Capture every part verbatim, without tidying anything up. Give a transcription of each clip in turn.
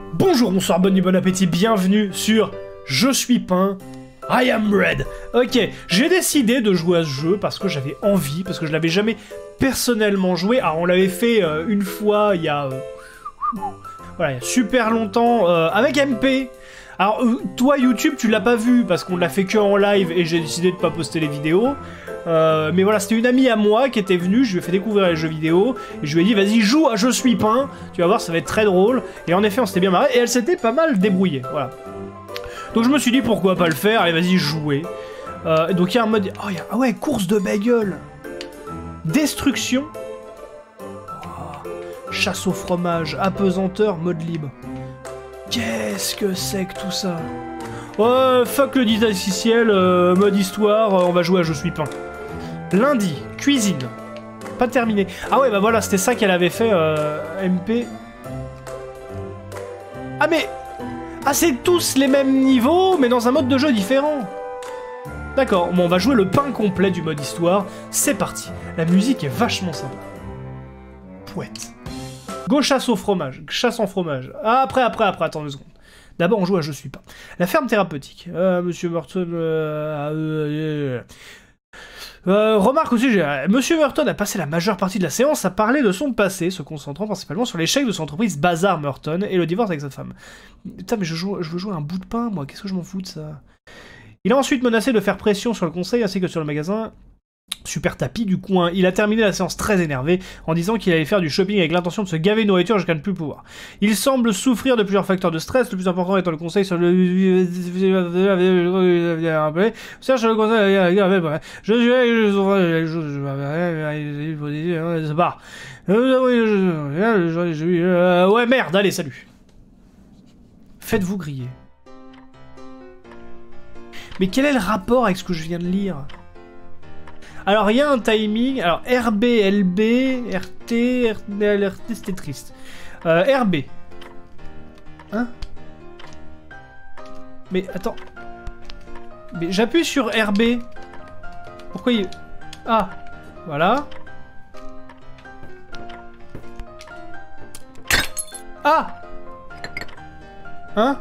Bonjour, bonsoir, bonne nuit, bon appétit, bienvenue sur Je suis Pain, I am Red. Ok, j'ai décidé de jouer à ce jeu parce que j'avais envie, parce que je l'avais jamais personnellement joué. Alors on l'avait fait euh, une fois il y a... Euh, voilà, il y a super longtemps, euh, avec M P. Alors euh, toi YouTube tu l'as pas vu parce qu'on l'a fait que en live et j'ai décidé de pas poster les vidéos. Euh, mais voilà, c'était une amie à moi qui était venue, je lui ai fait découvrir les jeux vidéo, et je lui ai dit vas-y joue à Je suis Pain, tu vas voir ça va être très drôle, et en effet on s'était bien marré, et elle s'était pas mal débrouillée, voilà. Donc je me suis dit pourquoi pas le faire, allez vas-y jouer. Euh, donc il y a un mode, oh, y a... ah ouais, course de bagnole, destruction, oh, chasse au fromage, apesanteur, mode libre. Qu'est-ce que c'est que tout ça? Oh, fuck le didacticiel, euh, mode histoire, euh, on va jouer à Je suis Pain. Lundi, cuisine. Pas terminé. Ah ouais, bah voilà, c'était ça qu'elle avait fait, euh, M P. Ah mais... Ah c'est tous les mêmes niveaux, mais dans un mode de jeu différent. D'accord, bon on va jouer le pain complet du mode histoire. C'est parti. La musique est vachement sympa. Pouette. Go chasse au fromage. Chasse en fromage. Ah, après, après, après, attends deux secondes. D'abord, on joue à Je suis Pain. La ferme thérapeutique. Euh, Monsieur Burton... Euh, euh, euh, remarque aussi, euh, Monsieur Merton a passé la majeure partie de la séance à parler de son passé, se concentrant principalement sur l'échec de son entreprise Bazar Merton et le divorce avec sa femme. Putain, mais je, joue, je veux jouer à un bout de pain, moi. Qu'est-ce que je m'en fous de ça? Il a ensuite menacé de faire pression sur le conseil ainsi que sur le magasin Super Tapis du coin. Il a terminé la séance très énervé en disant qu'il allait faire du shopping avec l'intention de se gaver de nourriture jusqu'à ne plus pouvoir. Il semble souffrir de plusieurs facteurs de stress, le plus important étant le conseil sur le... Cherche le conseil... Je suis... Ouais, merde, allez, salut. Faites-vous griller. Mais quel est le rapport avec ce que je viens de lire? Alors, il y a un timing. Alors, R B, L B, R T, R T, R T, c'était triste. Euh, R B. Hein? Mais, attends. Mais j'appuie sur R B. Pourquoi il... Ah, voilà. Ah! Hein?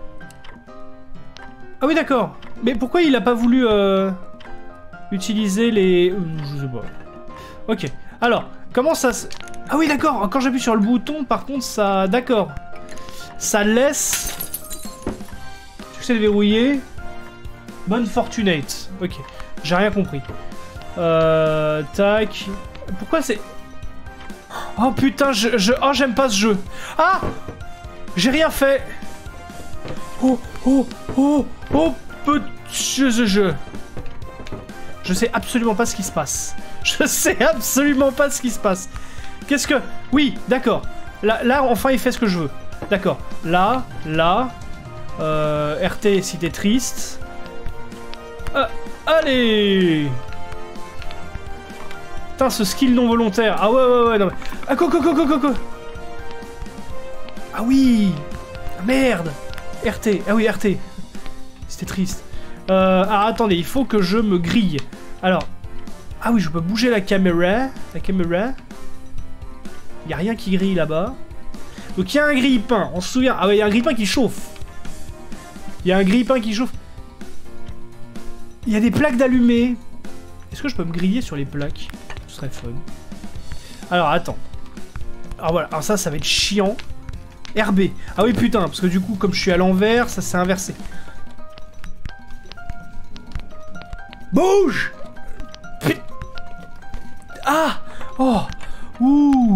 Ah oui, d'accord. Mais pourquoi il a pas voulu... Euh... utiliser les... Je sais pas. Ok. Alors, comment ça se... Ah oui, d'accord. Quand j'appuie sur le bouton, par contre, ça... D'accord. Ça laisse... Succès verrouillé. Bonne Fortunate. Ok. J'ai rien compris. Euh... Tac. Pourquoi c'est... Oh putain, je... je... Oh, j'aime pas ce jeu. Ah! J'ai rien fait. Oh, oh, oh, oh, petit jeu. Je sais absolument pas ce qui se passe. Je sais absolument pas ce qui se passe. Qu'est-ce que... Oui, d'accord. Là, là, enfin, il fait ce que je veux. D'accord. Là, là. Euh, R T si t'es triste. Euh, allez. Putain, ce skill non volontaire. Ah ouais, ouais, ouais. Non, mais... Ah, quoi, quoi, quoi, quoi, quoi, quoi. Ah oui. Ah, merde. R T. Ah oui, R T. C'était triste. Euh, alors attendez, il faut que je me grille. Alors, ah oui, je peux bouger la caméra. La caméra. Il y a rien qui grille là-bas. Donc il y a un grille-pain. On se souvient. Ah ouais, il y a un grille-pain qui chauffe. Il y a un grille-pain qui chauffe. Il y a des plaques d'allumés. Est-ce que je peux me griller sur les plaques? Ce serait fun. Alors attends. Alors voilà. Alors ça, ça va être chiant. R B. Ah oui, putain, parce que du coup, comme je suis à l'envers, ça s'est inversé. Bouge! Put... Ah! Oh! Ouh!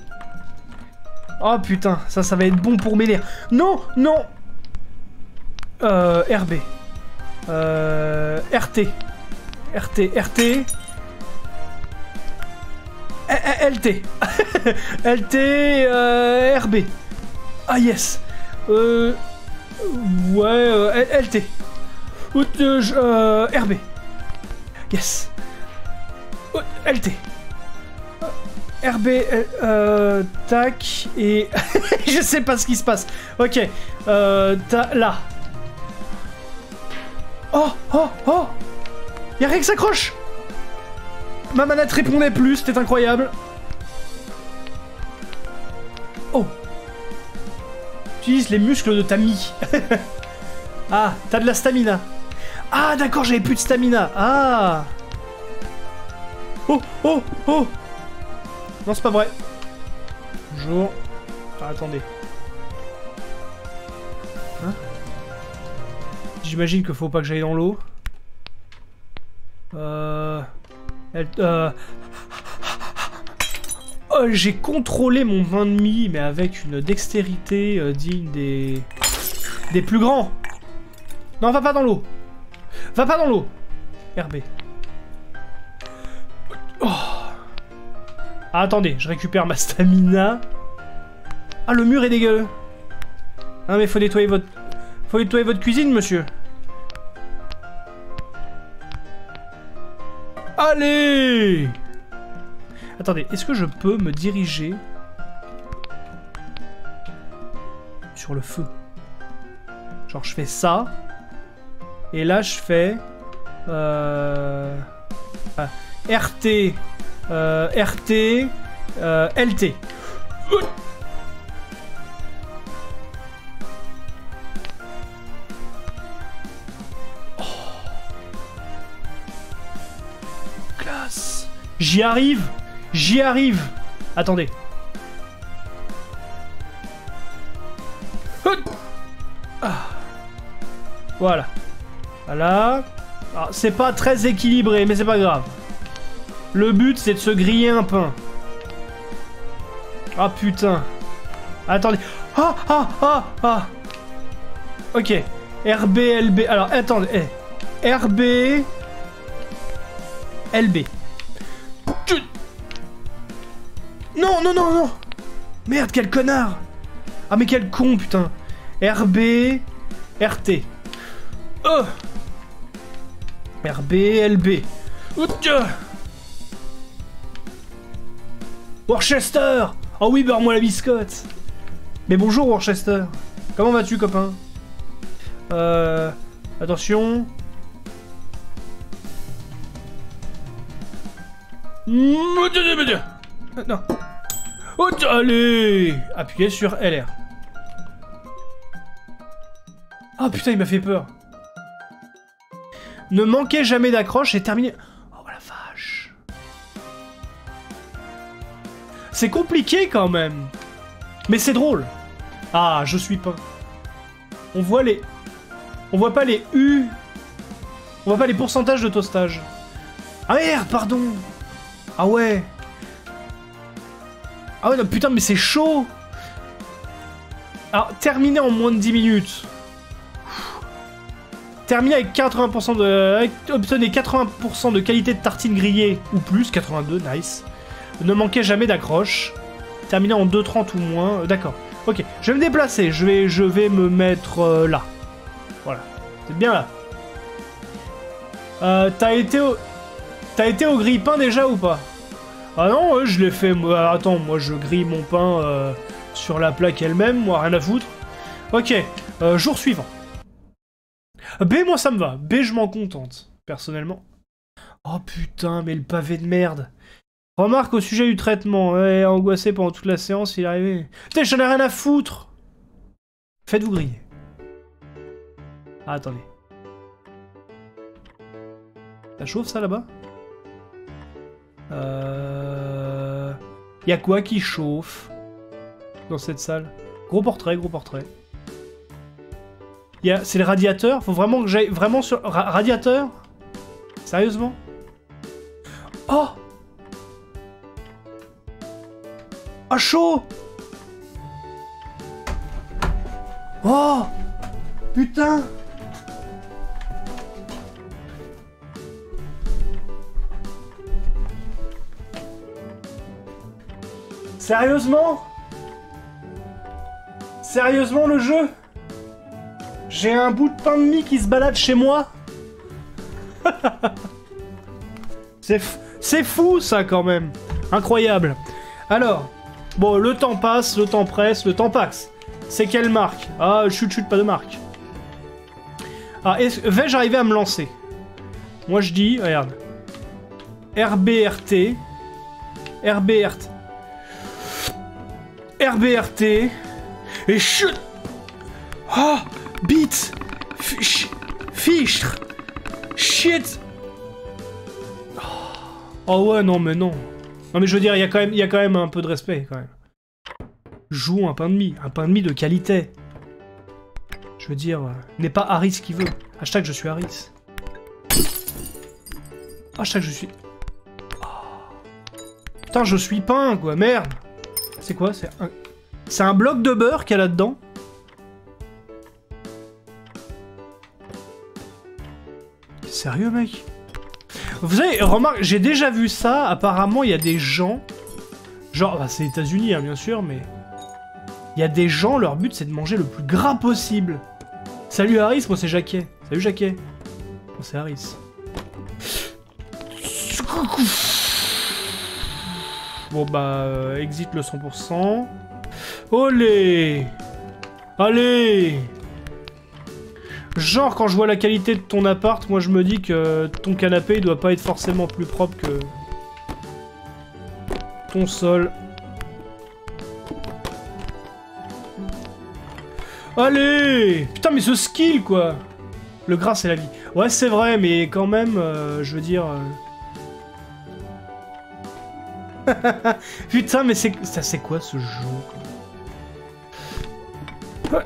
Oh putain, ça, ça va être bon pour mes nerfs. Non! Non! Euh... R B. Euh... R T. R T. R T. L T. L T. Euh... R B. Ah yes! Euh... Ouais... Euh... L T. Euh... R B. Yes. Oh, L T. R B, euh, tac, et... je sais pas ce qui se passe. Ok, euh, là. Oh, oh, oh. Y'a rien qui s'accroche. Ma manette répondait plus, c'était incroyable. Oh. Utilise les muscles de ta mie. Ah, t'as de la stamina. Ah, d'accord, j'avais plus de stamina. Ah. Oh, oh, oh. Non, c'est pas vrai. Bonjour. Ah, attendez. Hein? J'imagine qu'il faut pas que j'aille dans l'eau. Euh... Elle... Euh... Oh, j'ai contrôlé mon vin de mie, mais avec une dextérité euh, digne des... des plus grands. Non, va pas dans l'eau. Va pas dans l'eau. R B. Oh. Ah, attendez, je récupère ma stamina. Ah, le mur est dégueuleux. Ah, mais faut nettoyer votre... Faut nettoyer votre cuisine, monsieur. Allez! Attendez, est-ce que je peux me diriger sur le feu? Genre, je fais ça. Et là, je fais... Euh... Ah, R T... Euh, R T... Euh, L T. Oh. Classe. J'y arrive. J'y arrive. Attendez. Ah. Voilà. Voilà. C'est pas très équilibré, mais c'est pas grave. Le but, c'est de se griller un pain. Ah, putain. Attendez. Ah, ah, ah, ah. Ok. R B, L B. Alors, attendez. Eh. R B... L B. Non, non, non, non. Merde, quel connard. Ah, mais quel con, putain. R B... R T. Oh. R B, L B. Worcester. Oh oui, beurre-moi la biscotte. Mais bonjour, Worcester. Comment vas-tu, copain? Euh... Attention. Non. Oh, allez. Appuyez sur L R. Oh putain, il m'a fait peur. Ne manquez jamais d'accroche et terminez... Oh la vache. C'est compliqué quand même. Mais c'est drôle. Ah, je suis pas. On voit les... On voit pas les U. On voit pas les pourcentages de toastage. Ah merde, pardon. Ah ouais. Ah ouais, non, putain, mais c'est chaud. Alors, terminer en moins de dix minutes. Terminer avec quatre-vingts pour cent de... Obtenez quatre-vingts pour cent de qualité de tartine grillée, ou plus, quatre-vingt-deux, nice. Ne manquez jamais d'accroche. Terminer en deux trente ou moins, euh, d'accord. Ok, je vais me déplacer, je vais, je vais me mettre euh, là. Voilà, c'est bien là. Euh, t'as été au... T'as été au grille-pain déjà ou pas? Ah non, ouais, je l'ai fait... Moi, attends, moi je grille mon pain euh, sur la plaque elle-même, moi rien à foutre. Ok, euh, jour suivant. B, moi ça me va. B, je m'en contente, personnellement. Oh putain, mais le pavé de merde. Remarque au sujet du traitement. Ouais, angoissé pendant toute la séance, il est arrivé. Putain, j'en ai rien à foutre. Faites-vous griller. Ah, attendez. Ça chauffe ça là-bas? Euh... Y a quoi qui chauffe dans cette salle? Gros portrait, gros portrait. A... C'est le radiateur? Faut vraiment que j'aille vraiment sur... Ra radiateur? Sérieusement? Oh! Ah, chaud! Oh! Putain! Sérieusement? Sérieusement le jeu? J'ai un bout de pain de mie qui se balade chez moi? C'est c'est fou ça quand même. Incroyable. Alors, bon, le temps passe, le temps presse, le temps passe. C'est quelle marque? Ah, chut chut, pas de marque. Ah, vais-je arriver à me lancer? Moi je dis, regarde. R B R T. R B R T. R B R T. Et chut. Oh! Bit! Fichtre! Shit! Oh ouais, non, mais non. Non, mais je veux dire, il y a quand même, il y a quand même un peu de respect, quand même. Jouons un pain de mie. Un pain de mie de qualité. Je veux dire, euh, n'est pas Harris qui veut. Hashtag je suis Harris. Hashtag je suis... Oh. Putain, je suis pain, quoi, merde. C'est quoi? C'est un... C'est un bloc de beurre qu'il y a là-dedans? Sérieux, mec? Vous savez, remarque, j'ai déjà vu ça. Apparemment, il y a des gens... Genre, bah, c'est les États-Unis, hein, bien sûr, mais... Il y a des gens, leur but, c'est de manger le plus gras possible. Salut Harris, moi c'est Jacquet. Salut Jacquet. Moi c'est Harris. Bon bah, euh, exit le cent pour cent. Olé! Allez! Genre, quand je vois la qualité de ton appart, moi je me dis que ton canapé il doit pas être forcément plus propre que ton sol. Allez! Putain, mais ce skill, quoi! Le gras, c'est la vie. Ouais, c'est vrai, mais quand même, euh, je veux dire... Euh... Putain, mais c'est... Ça, c'est quoi, ce jeu, quoi?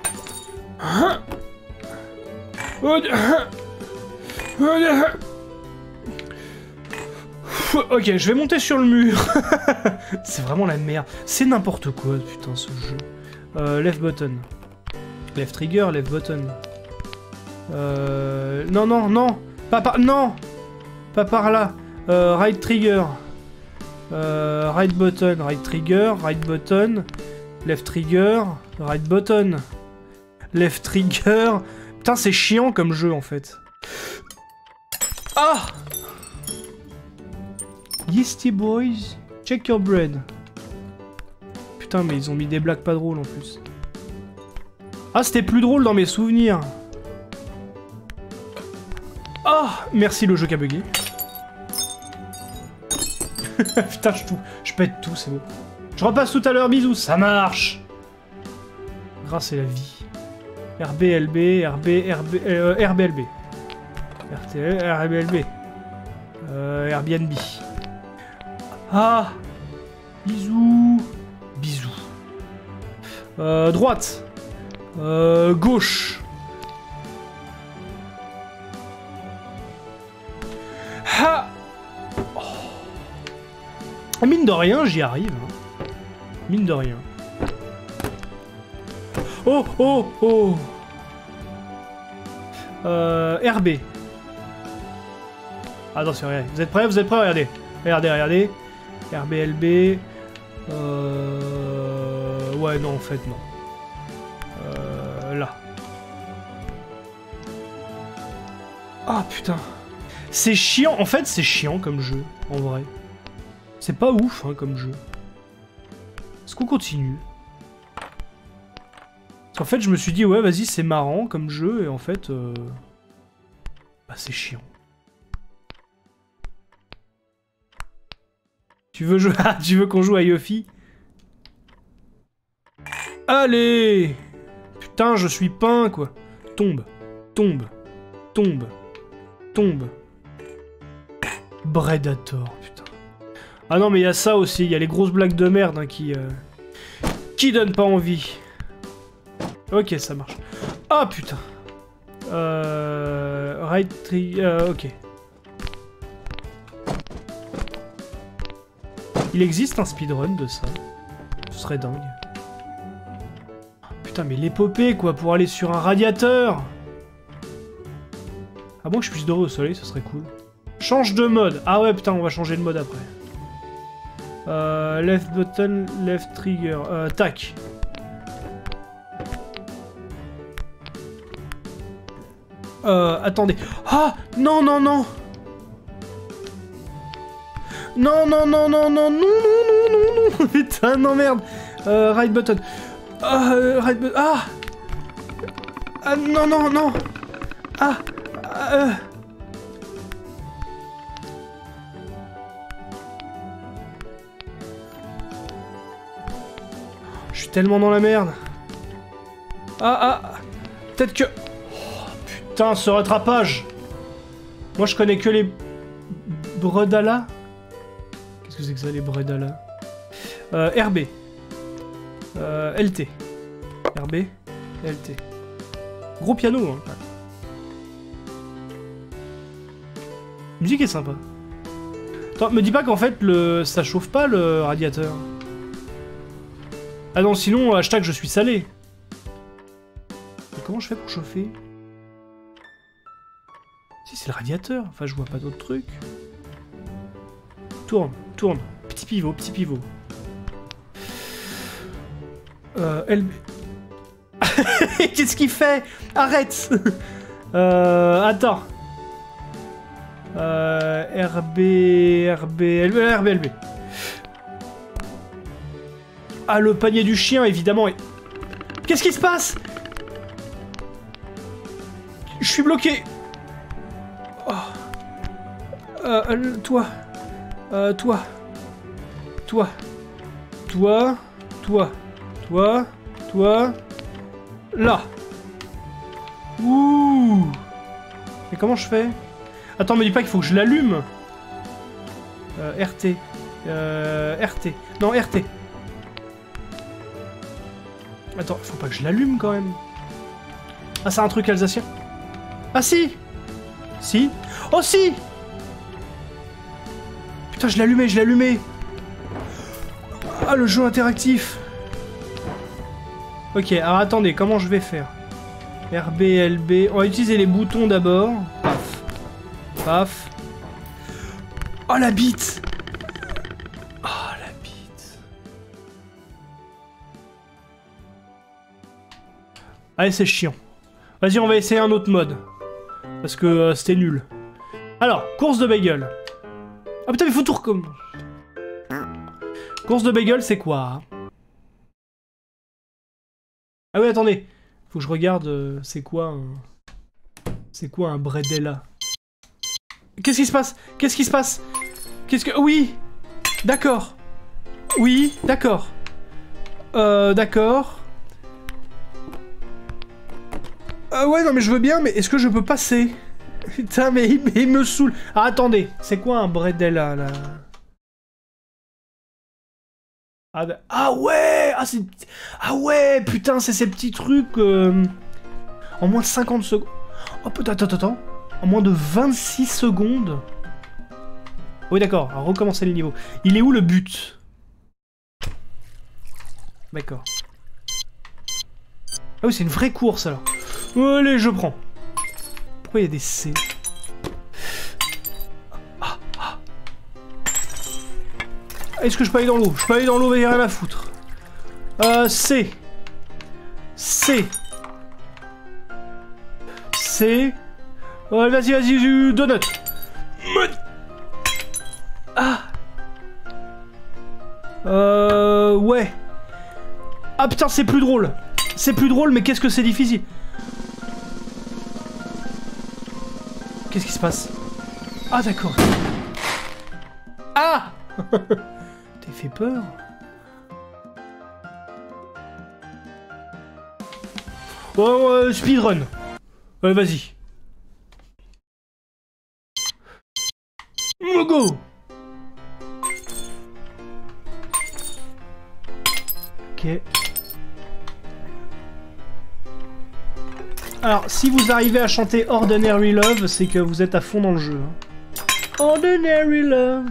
Ok, je vais monter sur le mur. C'est vraiment la merde. C'est n'importe quoi, putain, ce jeu. Euh, left button. Left trigger, left button. Euh... Non, non, non. Pas par... Non. Pas par là. Euh, right trigger. Euh, right button, right trigger, right button. Left trigger, right button. Left trigger. Putain, c'est chiant comme jeu, en fait. Ah! Yeasty Boys, check your bread. Putain, mais ils ont mis des blagues pas drôles, en plus. Ah, c'était plus drôle dans mes souvenirs. Ah, merci le jeu qui a bugué. Putain, je, tout, je pète tout, c'est beau. Je repasse tout à l'heure, bisous, ça marche. Grâce c'est la vie. R B L B, R B, R B, euh, R B L B. R T L, R B L B. Euh, Airbnb. Ah, bisous. Bisous. Euh, droite. Euh, gauche. Ha! Oh. Mine de rien, j'y arrive. Hein. Mine de rien. Oh, oh, oh. Euh, R B. Attention, regardez. Vous êtes prêts? Vous êtes prêts? Regardez. Regardez, regardez. R B L B. Euh... Ouais, non, en fait, non. Euh... Là. Ah, putain. C'est chiant. En fait, c'est chiant comme jeu, en vrai. C'est pas ouf, hein, comme jeu. Est-ce qu'on continue? Parce qu'en fait, je me suis dit, ouais, vas-y, c'est marrant comme jeu, et en fait... Euh... Bah, c'est chiant. Tu veux jouer... Ah, tu veux qu'on joue à Yofi? Allez! Putain, je suis peint, quoi. Tombe. Tombe. Tombe. Tombe. Predator, putain. Ah non, mais il y a ça aussi. Il y a les grosses blagues de merde hein, qui... Euh... Qui donnent pas envie. Ok, ça marche. Ah, putain. Euh... Right tree... Euh, ok. Il existe un speedrun de ça. Ce serait dingue. Putain, mais l'épopée, quoi, pour aller sur un radiateur. Ah bon, que je puisse dorer au soleil, ce serait cool. Change de mode. Ah ouais, putain, on va changer de mode après. Euh, left button, left trigger. Euh, tac. Euh, attendez. Ah, non, non, non. Non, non, non, non, non, non, non, non, non, non. Putain, non, merde. Euh, right button. Ah, euh, right button. Ah. Ah, non, non, non. Ah. Euh... Je suis tellement dans la merde. Ah, ah. Peut-être que... Oh, putain, ce rattrapage. Moi, je connais que les... Bredala. Qu'est-ce que c'est que ça, les Bredala? euh, R B. Euh, L T. R B. L T. Gros piano, hein. Ouais. La musique est sympa. Attends, me dis pas qu'en fait, le... ça chauffe pas, le radiateur. Ah non, sinon, hashtag je suis salé. Mais comment je fais pour chauffer? Si, c'est le radiateur. Enfin, je vois pas d'autres trucs. Tourne, tourne. Petit pivot, petit pivot. Euh, L B. Qu'est-ce qu'il fait? Arrête. euh, attends. Euh, R B, R B, L B, R B, L B. Ah, le panier du chien, évidemment. Et... Qu'est-ce qui se passe? Je suis bloqué. Oh. Euh, euh, toi. Euh, toi. Toi. Toi. Toi. Toi. Toi. Là. Ouh. Mais comment je fais? Attends, me dis pas qu'il faut que je l'allume. Euh, R T. Euh, R T. Non, R T. Attends, faut pas que je l'allume quand même. Ah, c'est un truc alsacien. Ah si. Si. Oh si. Putain, je l'ai allumé, je l'ai allumé. Ah, le jeu interactif. Ok, alors attendez, comment je vais faire? R B, L B... On va utiliser les boutons d'abord. Paf. Paf. Oh, la bite. Oh, la bite. Allez, c'est chiant. Vas-y, on va essayer un autre mode. Parce que euh, c'était nul. Alors, course de bagel. Ah putain, mais faut tout recommencer. Course de bagel, c'est quoi? Ah oui, attendez. Faut que je regarde, euh, c'est quoi un... C'est quoi un Bredella? Qu'est-ce qui se passe? Qu'est-ce qui se passe? Qu'est-ce que... Oui. D'accord. Oui, d'accord. Euh, d'accord. Ah ouais, non mais je veux bien, mais est-ce que je peux passer? Putain, mais il, mais il me saoule. Ah, attendez. C'est quoi un Bredella, là? Ah, bah... ah ouais. Ah, c'est... Ah ouais, putain, c'est ces petits trucs... Euh... En moins de cinquante secondes. Oh, putain, attends, attends. En moins de vingt-six secondes. Oui, d'accord. Alors, recommencer le niveau. Il est où le but? D'accord. Ah oui, c'est une vraie course, alors. Allez, je prends. Pourquoi il y a des C? Ah, ah. Est-ce que je peux aller dans l'eau? Je peux aller dans l'eau, il n'y a rien à foutre. Euh, C. C. C. Oh, vas-y, vas-y, donut. Ah. Euh, ouais. Ah putain, c'est plus drôle. C'est plus drôle, mais qu'est-ce que c'est difficile. Qu'est-ce qui se passe? Ah, d'accord. Ah. T'es fait peur? Oh, euh, speedrun. Ouais, vas-y. Go. Ok. Alors, si vous arrivez à chanter Ordinary Love, c'est que vous êtes à fond dans le jeu. Hein. Ordinary Love.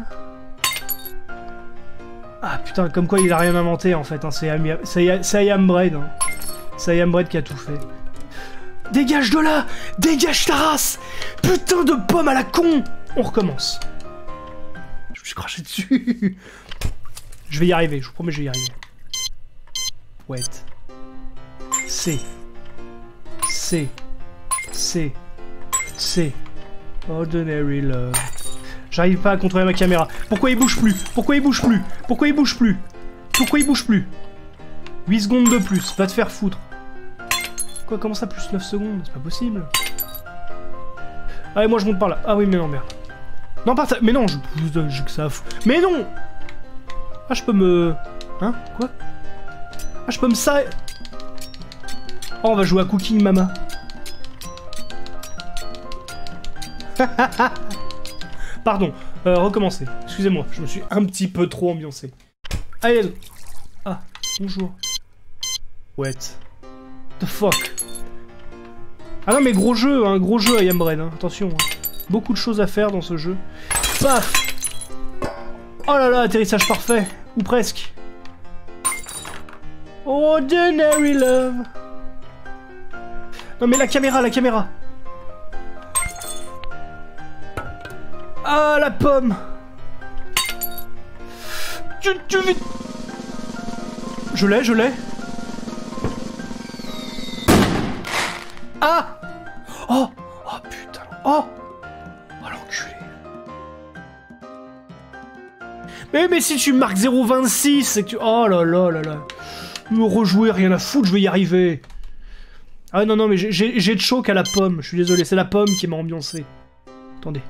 Ah putain, comme quoi il a rien inventé en fait. Hein. C'est I Am Bread. Hein. C'est I Am Bread qui a tout fait. Dégage de là! Dégage ta race! Putain de pomme à la con! On recommence. Je me suis craché dessus. Je vais y arriver, je vous promets, je vais y arriver. Wait. C. C. C. C. Ordinary Love. J'arrive pas à contrôler ma caméra. Pourquoi il bouge plus? Pourquoi il bouge plus? Pourquoi il bouge plus? Pourquoi il bouge plus? huit secondes de plus, va te faire foutre. Quoi, comment ça, plus neuf secondes? C'est pas possible. Allez, moi je monte par là. Ah oui, mais non, merde. Non, pas ça. Mais non, je... j'ai que ça à foutre. Mais non! Ah, je peux me... Hein? Quoi? Ah, je peux me ça... Oh, on va jouer à Cooking Mama. Pardon, euh, recommencer. Excusez-moi, je me suis un petit peu trop ambiancé. Allez. Ah, bonjour. What the fuck. Ah non mais gros jeu, hein, gros jeu I Am Bread, hein. Attention. Hein. Beaucoup de choses à faire dans ce jeu. Paf. Oh là là, atterrissage parfait. Ou presque. Ordinary love. Non mais la caméra, la caméra. Ah la pomme. Tu, tu... Je l'ai, je l'ai. Ah. Oh. Oh putain. Oh. Oh l'enculé. Mais, mais si tu marques zéro virgule vingt-six, c'est que tu... Oh là là là là. Me rejouer, rien à foutre, je vais y arriver. Ah non, non, mais j'ai de choc à la pomme. Je suis désolé, c'est la pomme qui m'a ambiancé. Attendez.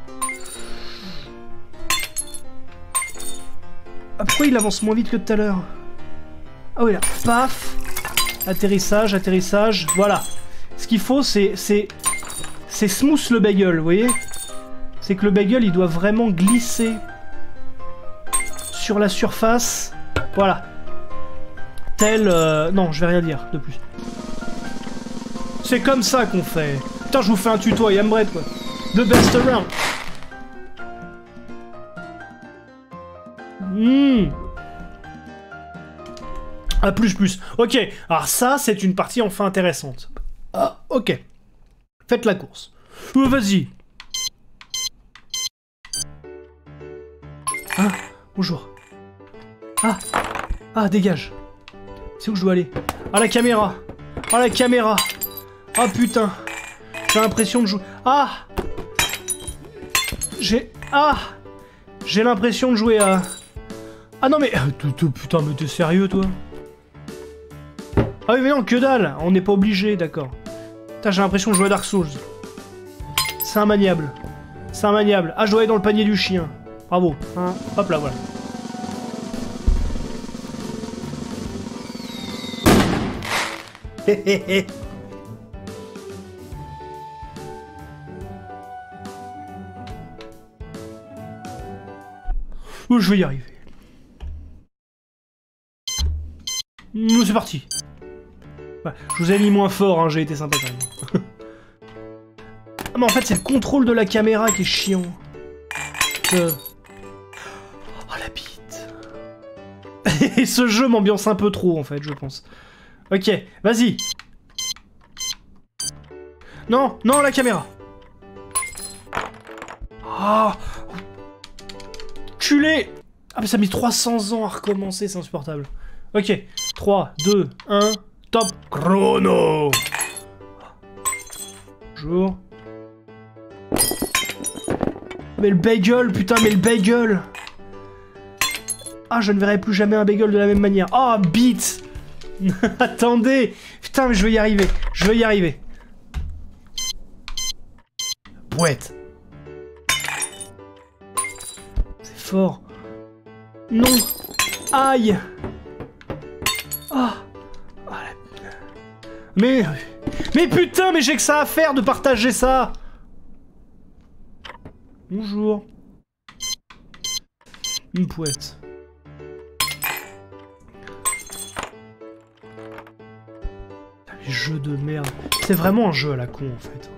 Ah, pourquoi il avance moins vite que tout à l'heure? Ah oui, là. Paf. Atterrissage, atterrissage. Voilà. Ce qu'il faut, c'est... C'est smooth le bagel, vous voyez? C'est que le bagel, il doit vraiment glisser sur la surface. Voilà. Tel... Euh... Non, je vais rien dire de plus. C'est comme ça qu'on fait. Putain, je vous fais un tuto à I Am Bread, quoi. The best around. Mmh. Ah, plus, plus. Ok, alors ça, c'est une partie enfin intéressante. Ah, ok. Faites la course. Euh, Vas-y. Ah, bonjour. Ah, ah, dégage. C'est où je dois aller? Ah, la caméra. Ah, la caméra. Ah, putain. J'ai l'impression de jouer... Ah. J'ai... Ah. J'ai l'impression de jouer à... Ah non mais... Putain, mais t'es sérieux, toi? Ah oui, mais non, que dalle. On n'est pas obligé, d'accord. Putain, j'ai l'impression de jouer à Dark Souls. C'est immaniable. C'est immaniable. Ah, je dois aller dans le panier du chien. Bravo. Hein. Hop là, voilà. Hé hé hé. Oh, je vais y arriver. C'est parti. Ouais, je vous ai mis moins fort, hein, j'ai été sympa quand même. Ah mais en fait c'est le contrôle de la caméra qui est chiant. Euh... Oh la bite. Et ce jeu m'ambiance un peu trop en fait, je pense. Ok, vas-y. Non, non la caméra. Ah, oh. Culé. Ah mais ça a mis trois cents ans à recommencer, c'est insupportable. Ok, trois, deux, un, top chrono. Bonjour. Mais le bagel, putain, mais le bagel. Ah, je ne verrai plus jamais un bagel de la même manière. Ah, oh, bite. Attendez. Putain, mais je vais y arriver. Je vais y arriver. Bouette. C'est fort. Non. Aïe. Ah. Oh. Mais... Mais putain, mais j'ai que ça à faire de partager ça. Bonjour. Une pouette. Les jeux de merde. C'est vraiment un jeu à la con, en fait.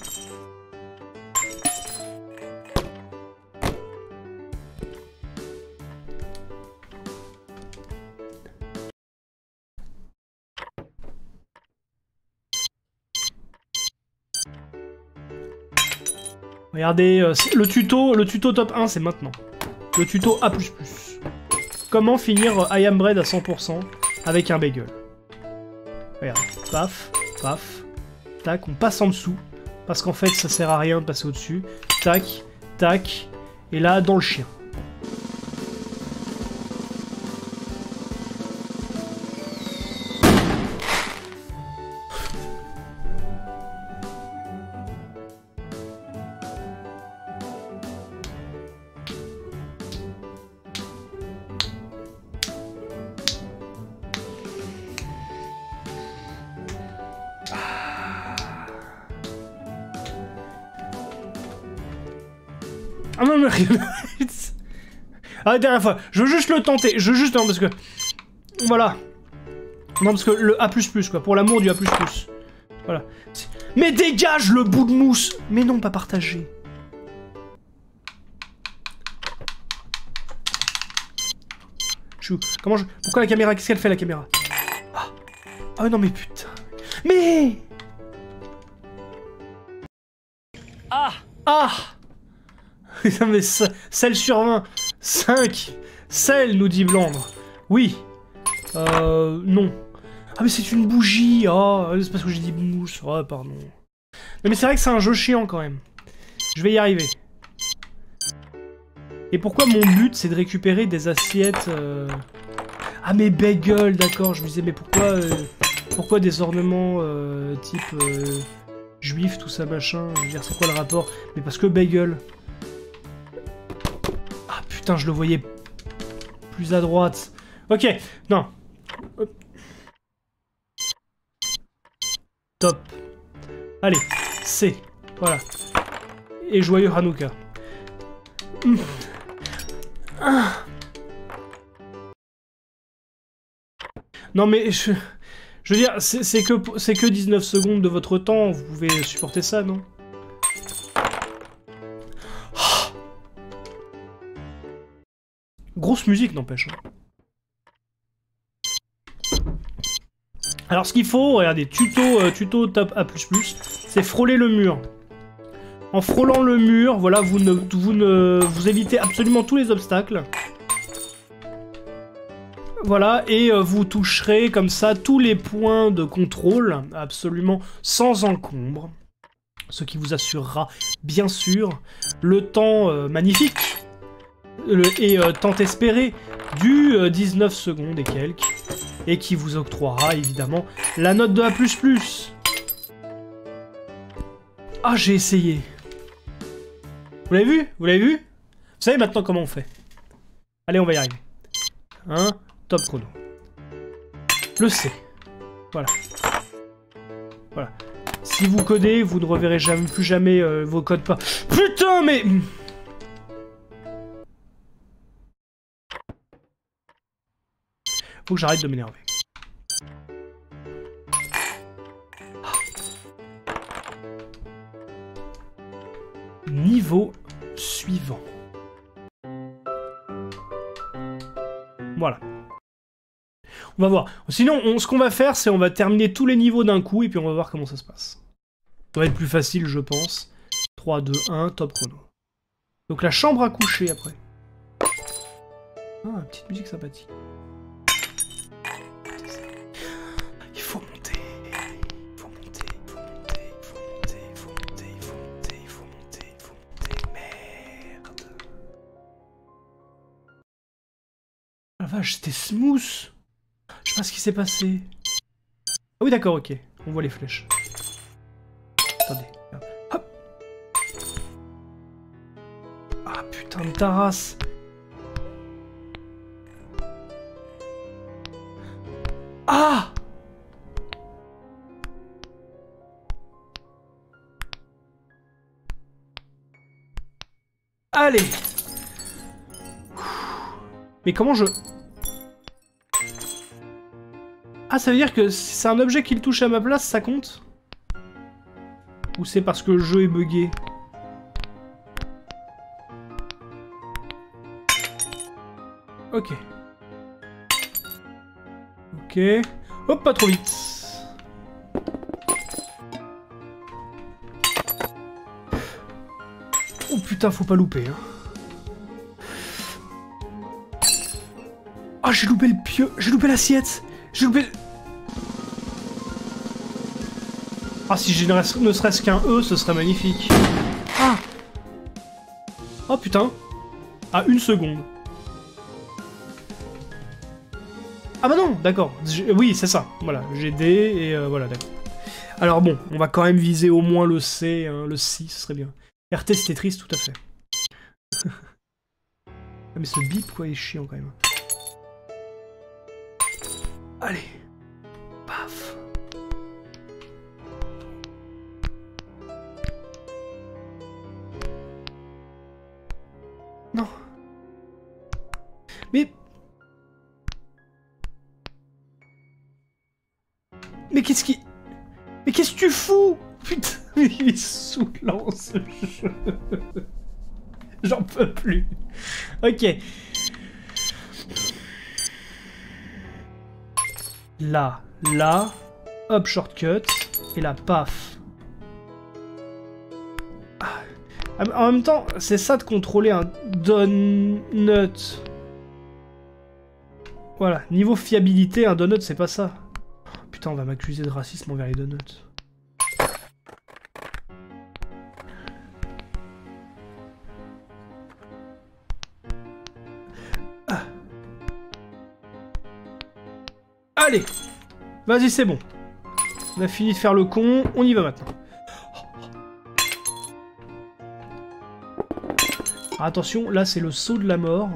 Regardez, euh, le tuto, le tuto top un, c'est maintenant. Le tuto A plus plus. Comment finir euh, I Am Bread à cent pour cent avec un bagel. Regarde, paf, paf, tac, on passe en dessous, parce qu'en fait, ça sert à rien de passer au-dessus. Tac, tac, et là, dans le chien. Ah non, mais rien. Ah, dernière fois. Je veux juste le tenter. Je veux juste... Non, parce que... Voilà. Non, parce que le A plus plus, quoi. Pour l'amour du A plus plus. Voilà. Mais dégage le bout de mousse. Mais non, pas partagé. Chou. Comment je... Pourquoi la caméra? Qu'est-ce qu'elle fait, la caméra? Ah. Oh non, mais putain. Mais... Ah. Ah. Non, mais sel sur vingt. cinq. Sel, nous dit Blandre. Oui. Euh... Non. Ah, mais c'est une bougie. Ah, oh, c'est parce que j'ai dit mousse. Oh, pardon. Non, mais c'est vrai que c'est un jeu chiant, quand même. Je vais y arriver. Et pourquoi mon but, c'est de récupérer des assiettes... Euh... Ah, mais bagel, d'accord. Je me disais, mais pourquoi... Euh... Pourquoi des ornements euh, type... Euh... Juif, tout ça, machin. Je veux dire, c'est quoi le rapport? Mais parce que bagel. Ah, putain, je le voyais plus à droite. Ok, non. Hop. Top. Allez, C. Voilà. Et joyeux Hanouka. Mmh. Ah. Non mais je, je veux dire, c'est que c'est que dix-neuf secondes de votre temps. Vous pouvez supporter ça, non? Oh. Grosse musique, n'empêche. Alors ce qu'il faut, regardez, tuto, euh, tuto top A plus plus, c'est frôler le mur. En frôlant le mur, voilà, vous, ne, vous, ne, vous évitez absolument tous les obstacles. Voilà, et euh, vous toucherez comme ça tous les points de contrôle, absolument sans encombre. Ce qui vous assurera, bien sûr, le temps euh, magnifique le, et euh, tant espéré du euh, dix-neuf secondes et quelques. Et qui vous octroiera, évidemment, la note de A plus plus. Ah, j'ai essayé. Vous l'avez vu? Vous l'avez vu? Vous savez maintenant comment on fait. Allez, on va y arriver. Hein? Top chrono. Le C. Voilà. Voilà. Si vous codez, vous ne reverrez jamais, plus jamais euh, vos codes pas. Putain, mais... Faut que j'arrête de m'énerver. Niveau suivant. Voilà. On va voir. Sinon, on, ce qu'on va faire, c'est on va terminer tous les niveaux d'un coup et puis on va voir comment ça se passe. Ça va être plus facile, je pense. trois, deux, un, top chrono. Donc la chambre à coucher après. Ah, petite musique sympathique. Il faut monter. Il faut monter, il faut monter, il faut monter, il faut monter, il faut monter, il faut monter, il faut monter. Merde. La vache, c'était smooth. Je sais pas ce qui s'est passé. Ah oui, d'accord, ok. On voit les flèches. Attendez. Hop. Ah putain de tarasse. Ah! Allez! Mais comment je... Ah, ça veut dire que si c'est un objet qui le touche à ma place, ça compte? Ou c'est parce que le jeu est buggé? Ok. Ok. Hop, pas trop vite. Oh putain, faut pas louper, hein. Ah, j'ai loupé le pieu, j'ai loupé l'assiette, j'ai loupé... Ah, si j'ai ne serait-ce qu'un E, ce serait magnifique. Ah. Oh putain. À une seconde. Ah bah non, d'accord. Oui, c'est ça. Voilà, j'ai D et euh, voilà, d'accord. Alors bon, on va quand même viser au moins le C, hein, le C, ce serait bien. R T, c'était triste, tout à fait. Ah, mais ce bip, quoi, est chiant quand même. Allez. Paf. qu'est-ce qui... Mais qu'est-ce que tu fous? Putain, il est saoulant ce jeu. J'en peux plus. Ok. Là, là, hop, shortcut, et là, paf. Ah. En même temps, c'est ça de contrôler un donut. Voilà, niveau fiabilité, un donut, c'est pas ça. Putain, on va m'accuser de racisme envers les donuts. Ah. Allez, vas-y, c'est bon. On a fini de faire le con, on y va maintenant. Attention, là c'est le saut de la mort.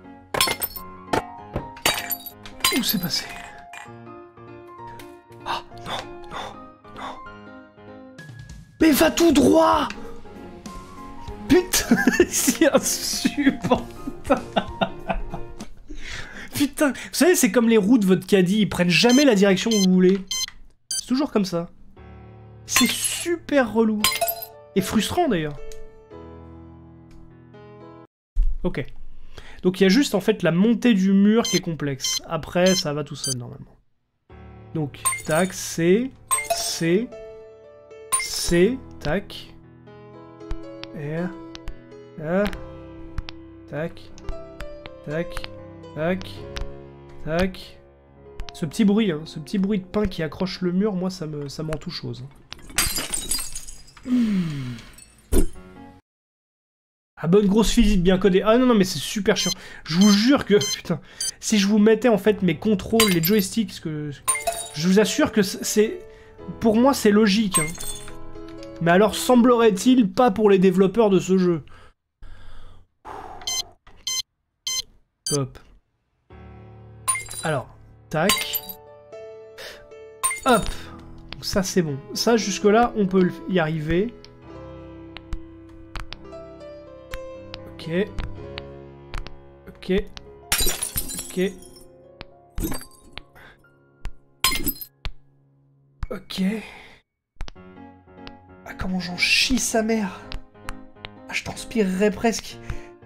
Où c'est passé? Ah, non, non, non. Mais va tout droit! Putain, c'est insupportable. Putain, vous savez, c'est comme les roues de votre caddie, ils prennent jamais la direction où vous voulez. C'est toujours comme ça. C'est super relou. Et frustrant d'ailleurs. Ok. Donc il y a juste en fait la montée du mur qui est complexe. Après, ça va tout seul normalement. Donc, tac, C, C, C, tac. R, A, tac, tac, tac, tac. Ce petit bruit, hein, ce petit bruit de pain qui accroche le mur, moi ça me, ça m'en touche chose. Mmh. Ah, bonne grosse physique bien codée. Ah non, non, mais c'est super chiant. Je vous jure que, putain, si je vous mettais en fait mes contrôles, les joysticks, ce que, je vous assure que c'est... Pour moi, c'est logique. Hein. Mais alors, semblerait-il pas pour les développeurs de ce jeu. Hop. Alors, tac. Hop. Donc ça, c'est bon. Ça, jusque-là, on peut y arriver. Ok. Ok. Ok. Ok. Ah, comment j'en chie sa mère. Ah, je transpirerais presque.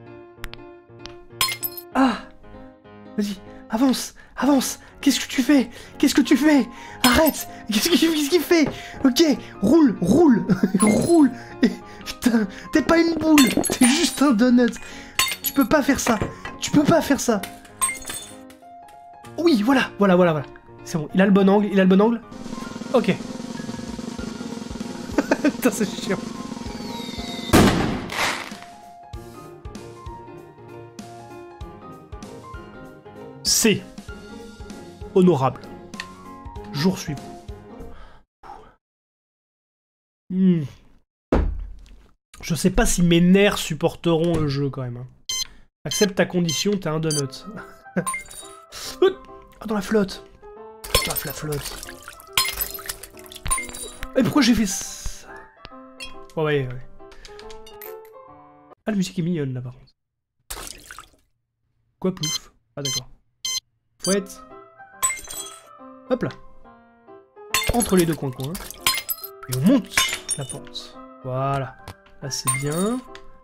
Ah. Vas-y, avance, avance. Qu'est-ce que tu fais? Qu'est-ce que tu fais? Arrête. Qu'est-ce qu'il qu'est-ce qu'il fait? Ok, roule, roule, roule. Putain, t'es pas une boule, t'es juste un donut. Tu peux pas faire ça. Tu peux pas faire ça. Oui, voilà, voilà, voilà, voilà. C'est bon, il a le bon angle, il a le bon angle. Ok. Putain, c'est chiant. C. Honorable. Jour suivant. Hmm. Je sais pas si mes nerfs supporteront le jeu quand même. Hein. Accepte ta condition, t'es un donut. Ah, dans la flotte. Dans la flotte. Et pourquoi j'ai fait ça? Oh, ouais, ouais. Ah, la musique est mignonne là par contre. Quoi, plouf? Ah, d'accord. Fouette. Hop là. Entre les deux coins-coins. Et on monte la pente. Voilà. Là, c'est bien.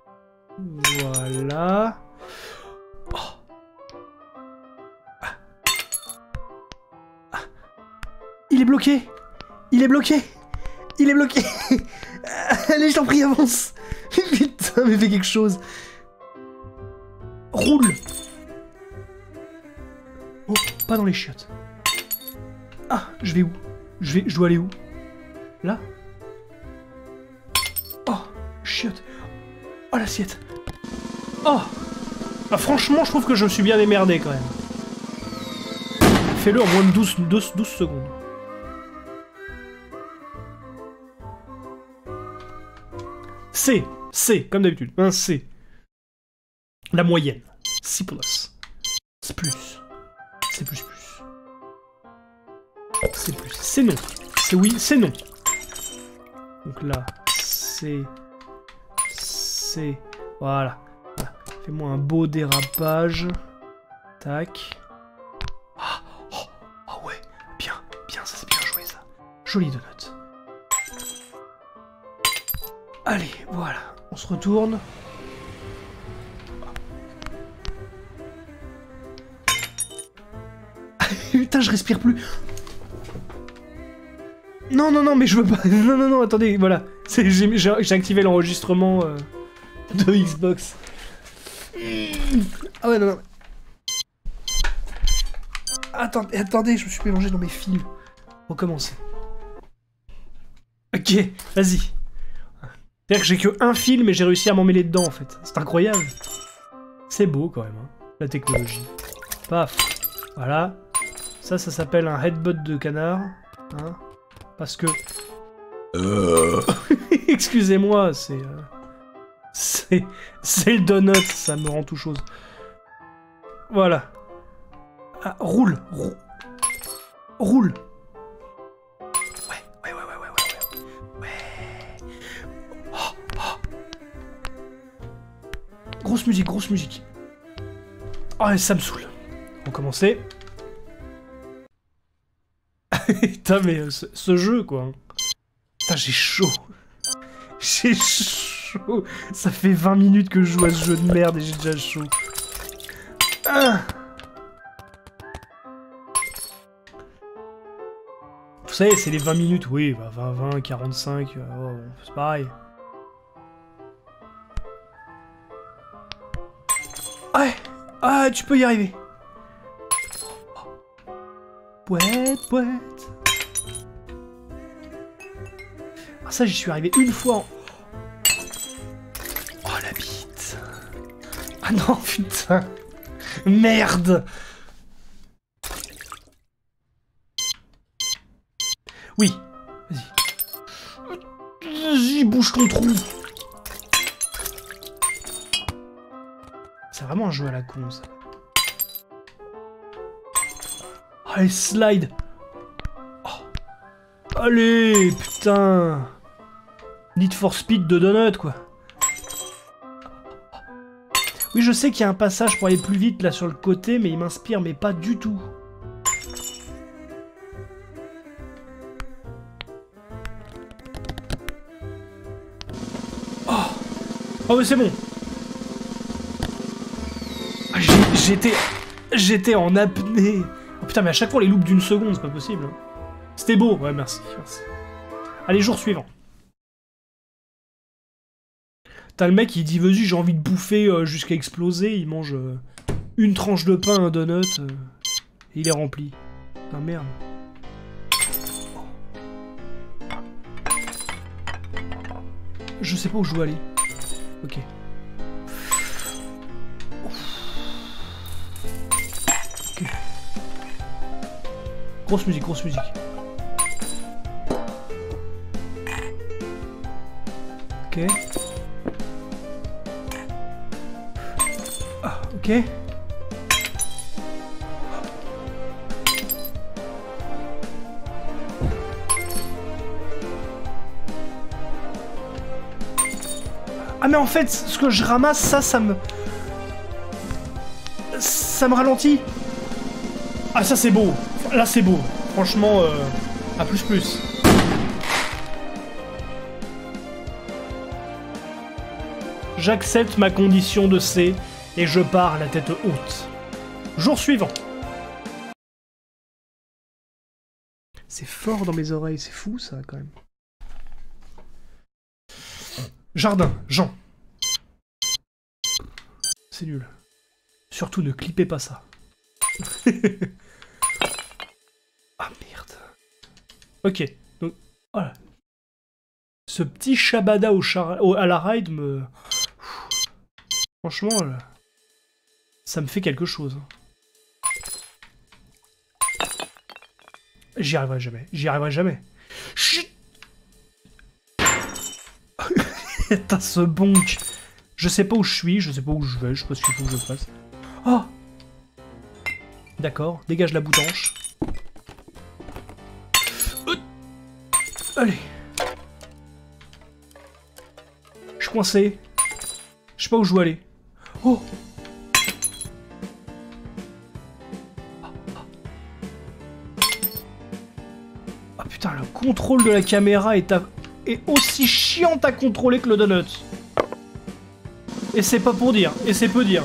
Voilà. Oh. Ah. Ah. Il est bloqué. Il est bloqué. Il est bloqué. Allez, je t'en prie, avance. Putain, mais fais quelque chose. Roule. Oh, pas dans les chiottes. Ah, je vais où? Je vais, je dois aller où? Là? Oh, chiotte. Oh, l'assiette. Oh. Ah, franchement, je trouve que je me suis bien démerdé quand même. Fais-le en moins de douze, douze, douze secondes. C. C, comme d'habitude. Un C. La moyenne. six plus. C'est plus. C'est plus plus. C'est plus. C'est non. C'est oui, c'est non. Donc là, c'est... C'est... Voilà. Voilà. Fais-moi un beau dérapage. Tac. Ah, oh, oh ouais. Bien, bien, ça c'est bien joué ça. Jolie donut. Allez, voilà. On se retourne. Putain, je respire plus. Non, non, non, mais je veux pas. Non, non, non, attendez, voilà. J'ai activé l'enregistrement euh, de Xbox. Ah ouais, non, non. Attendez, attendez, je me suis mélangé dans mes fils. Recommencer. Ok, vas-y. C'est-à-dire que j'ai que un film et j'ai réussi à m'en mêler dedans, en fait. C'est incroyable. C'est beau, quand même, hein, la technologie. Paf. Voilà. Ça, ça s'appelle un headbutt de canard. Hein, parce que... Euh... Excusez-moi, c'est... Euh... C'est... C'est le donut, ça me rend tout chose. Voilà. Ah, roule, roule. Roule. Ouais, ouais, ouais, ouais, ouais, ouais, ouais. Oh, oh. Grosse musique, grosse musique. Oh, ça me saoule. On va commencer. Putain, mais euh, ce, ce jeu, quoi. Putain, j'ai chaud. J'ai chaud. Ça fait vingt minutes que je joue à ce jeu de merde et j'ai déjà chaud. Ah. Vous savez, c'est les vingt minutes, oui, bah vingt, vingt, quarante-cinq, oh, c'est pareil. Ouais, ah, tu peux y arriver. Pouette, pouette. Ah, ça, j'y suis arrivé une fois en... Oh, la bite. Ah non, putain. Merde. Oui, vas-y. Vas-y, bouge ton trou. C'est vraiment un jeu à la con, ça. Allez, slide. Oh. Allez, putain. Need for Speed de donut, quoi. Oui, je sais qu'il y a un passage pour aller plus vite, là, sur le côté, mais il m'inspire, mais pas du tout. Oh, oh mais c'est bon. Ah, j'étais... J'étais en apnée. Oh putain, mais à chaque fois, les loops d'une seconde, c'est pas possible. Hein. C'était beau. Ouais, merci, merci. Allez, jour suivant. T'as le mec, il dit, vas-y, j'ai envie de bouffer euh, jusqu'à exploser. Il mange euh, une tranche de pain, un donut. Euh, et il est rempli. Ah merde. Je sais pas où je dois aller. Ok. Ok. Grosse musique, grosse musique. Ok. Ah, ok. Ah mais en fait, ce que je ramasse, ça, ça me... Ça me ralentit. Ah ça c'est beau. Là c'est beau. Franchement, euh... à plus plus. J'accepte ma condition de C et je pars la tête haute. Jour suivant. C'est fort dans mes oreilles, c'est fou ça quand même. Jardin, Jean. C'est nul. Surtout ne clippez pas ça. Ah merde. Ok, donc voilà. Ce petit Shabada au char au, à la ride me... Franchement, là, ça me fait quelque chose. J'y arriverai jamais. J'y arriverai jamais. Chut. T'as ce bonk. Je sais pas où je suis, je sais pas où je vais, je sais pas ce qu'il faut que je fasse. Oh. D'accord, dégage la boutanche. Euh. Allez. Je suis coincé. Je sais pas où je dois aller. Oh. Ah putain, le contrôle de la caméra est, à... est aussi chiante à contrôler que le donut. Et c'est pas pour dire, et c'est peu dire.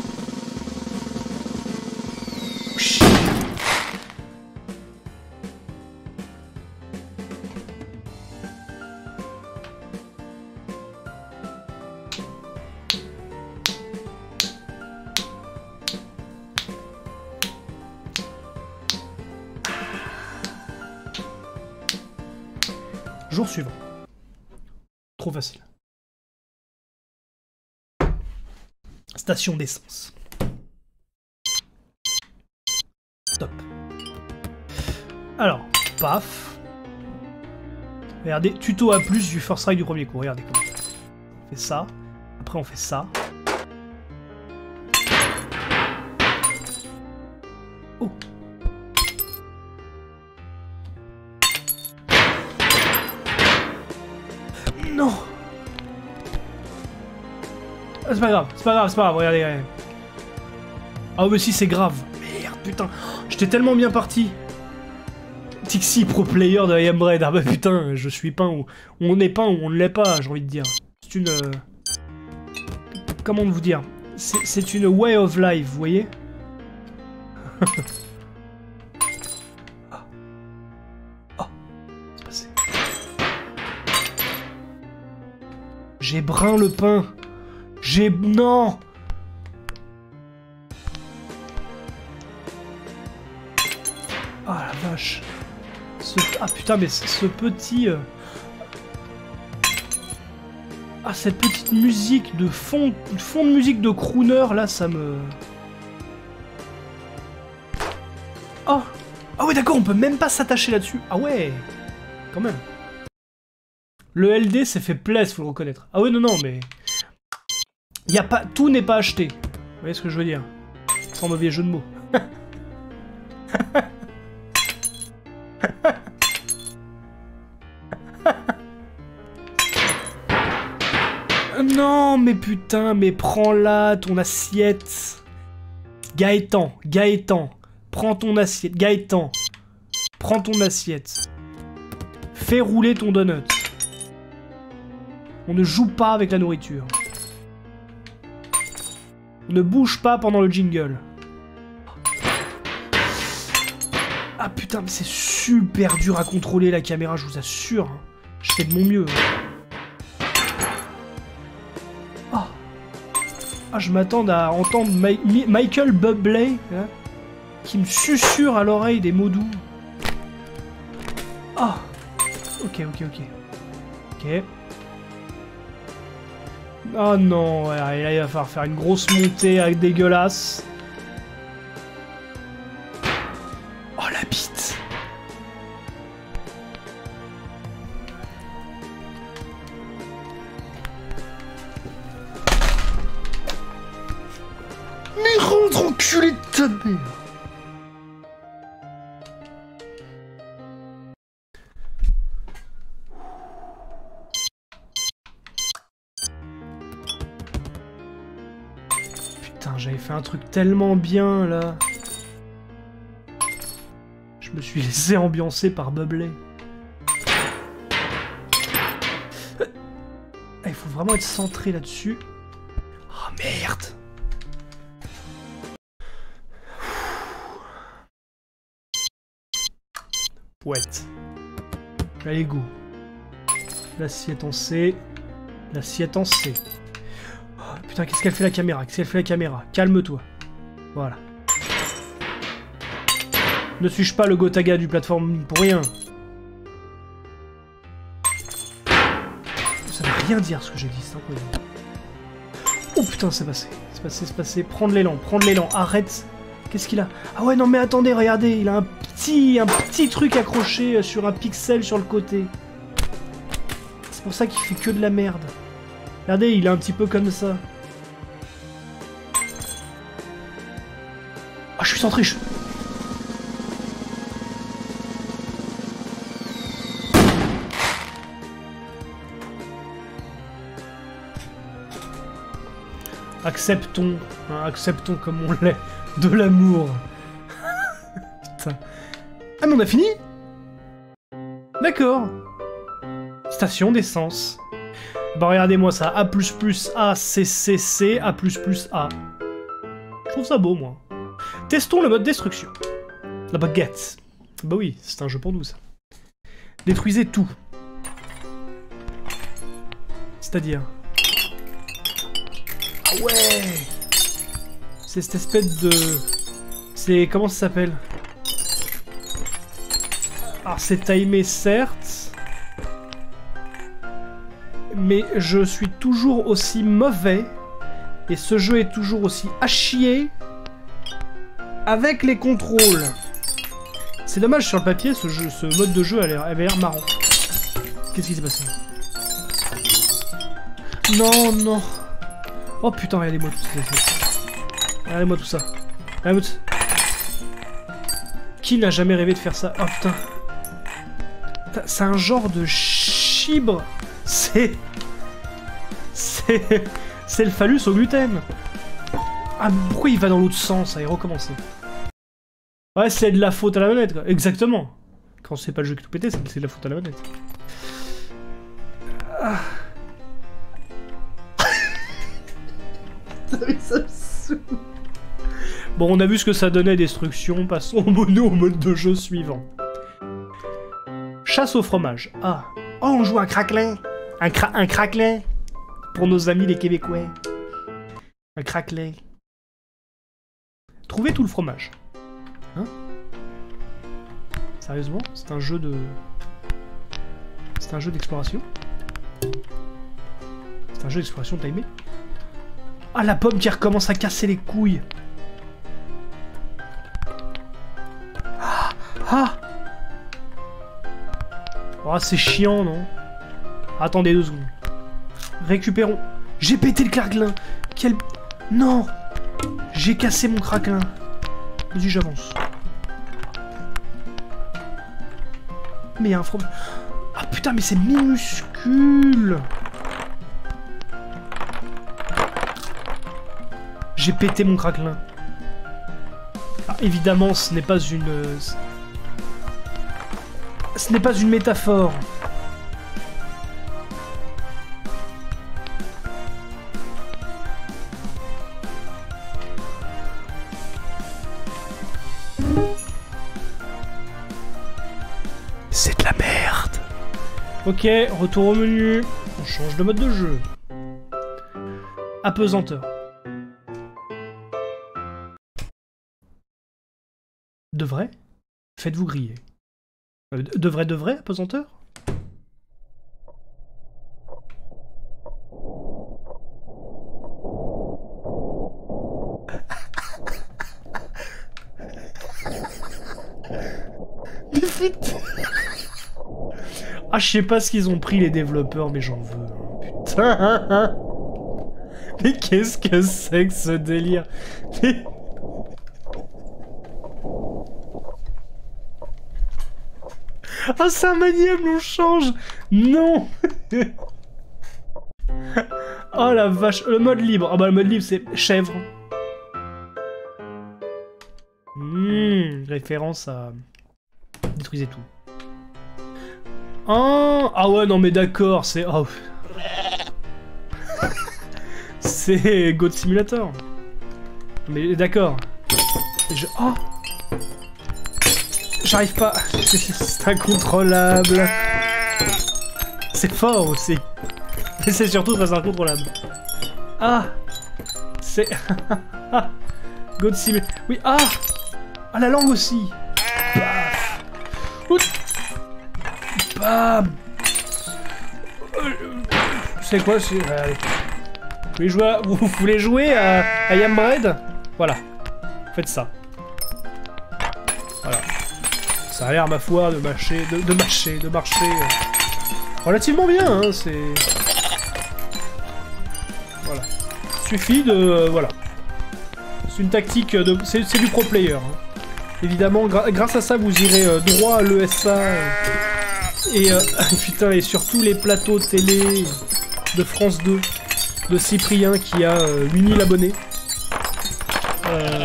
Jour suivant. Trop facile. Station d'essence. Top. Alors, paf. Regardez, tuto A plus du first strike du premier coup. Regardez comment. On fait ça. Après on fait ça. Oh. Non. Ah, c'est pas grave, c'est pas grave, c'est pas grave, regardez, regardez. Ah mais si, c'est grave. Merde, putain. J'étais tellement bien parti. Tixi, pro player de I Am Red. Ah bah putain, je suis pas où on est pas où on ne l'est pas, j'ai envie de dire. C'est une... Euh... Comment vous dire? C'est une way of life, vous voyez? Ah. Ah. C'est passé. J'ai brun le pain. J'ai... Non. Ah la vache. Ce... Ah putain, mais ce petit... Euh... Ah, cette petite musique de fond... fond de musique de crooner, là, ça me... Oh. Ah ouais, d'accord, on peut même pas s'attacher là-dessus. Ah ouais. Quand même. Le L D s'est fait plaisir, faut le reconnaître. Ah ouais, non, non, mais... Y a pas... Tout n'est pas acheté. Vous voyez ce que je veux dire? Sans mauvais jeu de mots. Non, mais putain, mais prends-la, ton assiette. Gaëtan, Gaëtan, prends ton assiette. Gaëtan, prends ton assiette. Fais rouler ton donut. On ne joue pas avec la nourriture. On ne bouge pas pendant le jingle. Ah putain, mais c'est super dur à contrôler la caméra, je vous assure. Je fais de mon mieux. Ah, ah je m'attends à entendre Ma Mi Michael Bublé hein, qui me susurre à l'oreille des mots doux. Ah, ok, ok, ok. Ok. Oh non, ouais, là il va falloir faire une grosse montée avec dégueulasse. Oh la bite. Mais rentre enculé de ta mère. Putain, j'avais fait un truc tellement bien, là. Je me suis laissé ambiancer par Bublé. Ah, il faut vraiment être centré là-dessus. Oh, merde. Pouette. Allez, go. L'assiette en C. L'assiette en C. Oh, putain, qu'est-ce qu'elle fait la caméra? Qu'est-ce qu'elle fait la caméra? Calme-toi. Voilà. Ne suis-je pas le Gotaga du plateforme pour rien? Ça veut rien dire ce que j'ai dit, c'est incroyable. Oh putain, c'est passé. C'est passé, c'est passé. Prendre l'élan, prendre l'élan. Arrête. Qu'est-ce qu'il a? Ah ouais, non mais attendez, regardez. Il a un petit, un petit truc accroché sur un pixel sur le côté. C'est pour ça qu'il fait que de la merde. Regardez, il est un petit peu comme ça. Ah, je suis centré. Je... Acceptons, hein, acceptons comme on l'est, de l'amour. Putain. Ah mais on a fini? d'accord. Station d'essence. Bah regardez-moi ça, A plus plus A, C C C, A plus plus A. Je trouve ça beau, moi. Testons le mode destruction. La baguette. Bah oui, c'est un jeu pour nous, ça. Détruisez tout. C'est-à-dire... Ah ouais. C'est cette espèce de... C'est... Comment ça s'appelle? Alors c'est timé, certes. Mais je suis toujours aussi mauvais. Et ce jeu est toujours aussi à chier. Avec les contrôles. C'est dommage, sur le papier, ce, jeu, ce mode de jeu avait l'air marrant. Qu'est-ce qui s'est passé? Non, non. Oh putain, regardez-moi tout ça. Regardez-moi tout ça. Regardez-moi tout ça. Qui n'a jamais rêvé de faire ça? Oh putain. C'est un genre de chibre. C'est... C'est... C'est le phallus au gluten. Ah, pourquoi il va dans l'autre sens? Ça, il recommencer. Ouais, c'est de la faute à la manette, quoi. Exactement. Quand c'est pas le jeu qui tout pété, c'est de la faute à la manette. Ah. Ça me saoule. Bon, on a vu ce que ça donnait, destruction. Passons au mono au mode de jeu suivant. Chasse au fromage. Ah. Oh, on joue un craquelin. Un, cra un craquelin. Pour nos amis les Québécois. Un craquelin. Trouvez tout le fromage. Hein? Sérieusement? C'est un jeu de... C'est un jeu d'exploration? C'est un jeu d'exploration timé? Ah, la pomme qui recommence à casser les couilles! Ah! Ah! Oh, c'est chiant, non? Attendez deux secondes. Récupérons... J'ai pété le craquelin! Quel... Non! J'ai cassé mon craquelin. Vas-y, j'avance. Mais il y a un fromage... Ah putain, mais c'est minuscule! J'ai pété mon craquelin. Ah, évidemment, ce n'est pas une... Ce n'est pas une métaphore. C'est de la merde. Ok, retour au menu. On change de mode de jeu. Apesanteur. De vrai? Faites-vous griller. De vrai, de vrai, apesanteur? Mais putain. Ah, je sais pas ce qu'ils ont pris les développeurs, mais j'en veux. Hein. Putain. Mais qu'est-ce que c'est que ce délire? Mais... Ah, c'est un maniable, on change. Non. Oh la vache, le mode libre. Ah bah le mode libre c'est chèvre. Mmh, référence à... Détruisez tout. Oh, ah ouais, non mais d'accord, c'est... Oh. C'est Goat Simulator. Mais d'accord. Je... Oh. J'arrive pas. C'est incontrôlable. C'est fort aussi. Mais c'est surtout très incontrôlable. Ah. C'est... Goat Simulator. Oui, ah. Ah, la langue aussi. Paf. Bam. C'est quoi? C'est... Allez. Vous voulez jouer à... Vous voulez jouer à I Am Bread? Voilà. Faites ça. Voilà. Ça a l'air, ma foi, de marcher, de, de marcher, de marcher euh, relativement bien, hein, c'est... Voilà. Suffit de... Euh, voilà. C'est une tactique de... C'est du pro player. Hein. Évidemment, gra grâce à ça, vous irez euh, droit à l'E S A. Euh, et, euh, putain, et sur tous les plateaux télé de France deux, de Cyprien qui a euh, huit mille abonnés. Euh,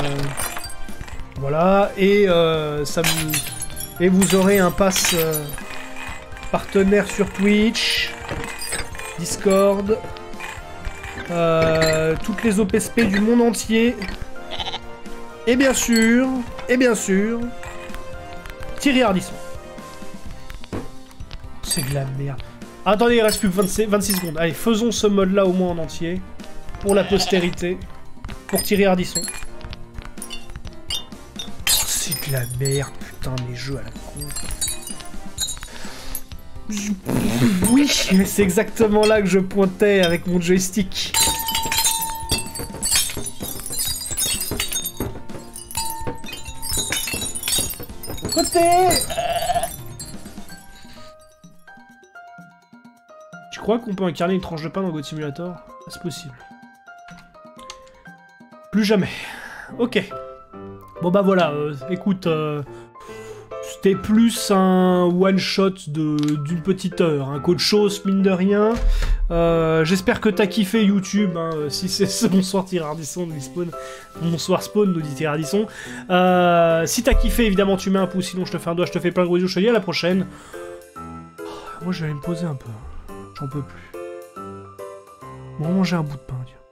voilà, et euh, ça vous... Et vous aurez un pass... Euh, partenaire sur Twitch, Discord, euh, toutes les O P S P du monde entier, et bien sûr, et bien sûr, Thierry Ardisson. C'est de la merde. Attendez, il reste plus que vingt-six, vingt-six secondes. Allez, faisons ce mode-là au moins en entier, pour la postérité, pour Thierry Ardisson. Oh, c'est de la merde, putain, mes jeux à la con. Oui, c'est exactement là que je pointais avec mon joystick. Côté. Tu crois qu'on peut incarner une tranche de pain dans God Simulator? C'est possible. Plus jamais. Ok. Bon bah voilà, euh, écoute... Euh... C'était plus un one-shot d'une petite heure, un code chose, mine de rien. Euh, J'espère que t'as kiffé YouTube, hein, si c'est ce bonsoir Thierry Ardisson, nous dit Spawn. Bonsoir Spawn, nous dit Thierry Ardisson. Euh, si t'as kiffé, évidemment, tu mets un pouce, sinon je te fais un doigt, je te fais plein de gros bisous, je te dis à la prochaine. Moi, je vais aller me poser un peu. J'en peux plus. On va manger un bout de pain, tiens.